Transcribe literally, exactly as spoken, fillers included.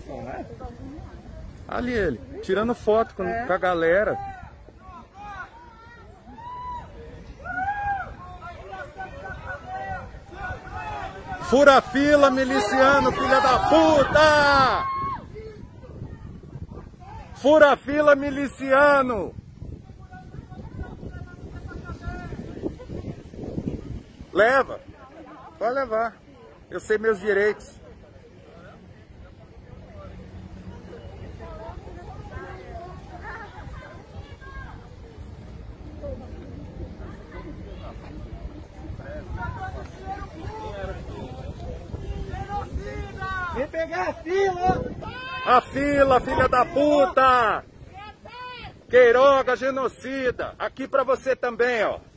Ali ele, tirando foto com, com a galera. Fura a fila, miliciano, filha da puta! Fura a fila, miliciano! Leva, pode levar. Eu sei meus direitos. Vem pegar a fila! A fila, filha da puta! Queiroga, genocida! Aqui pra você também, ó.